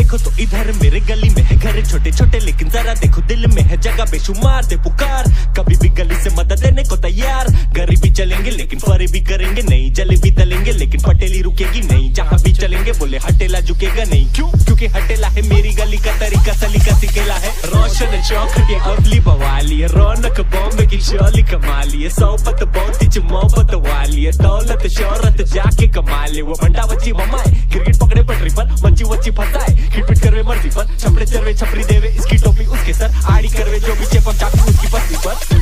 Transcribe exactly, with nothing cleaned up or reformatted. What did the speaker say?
देखो तो इधर मेरे गली में है घर छोटे छोटे, लेकिन जरा देखो दिल में है जगह बेशुमार। दे पुकार कभी भी गली से मदद देने को तैयार। गरीबी चलेंगे लेकिन फरे भी करेंगे नहीं, जले भी तलेंगे लेकिन पटेली रुकेगी नहीं। जहाँ भी चलेंगे बोले हटेला झुकेगा नहीं, क्यों? क्योंकि हटेला है मेरी गली का तरीका, सलीका सिकेला है। रोशन चौखट ये अगली बवाली है, रौनक बॉम्बे की शोली कमाली है। सोबत बहुत ही मोहब्बत वाली है, दौलत शोहरत जाके कमा ले। वो बंडा बच्ची ममाए, क्रिकेट पकड़े पटरी पर, मंची वच्ची फंसाए, खिटपिट करवे मर्जी पर, छपड़े चरवे छपरी देवे, इसकी टोपी उसके सर, आड़ी करवे जो भी चेपम चाकू उसकी पत्नी पर।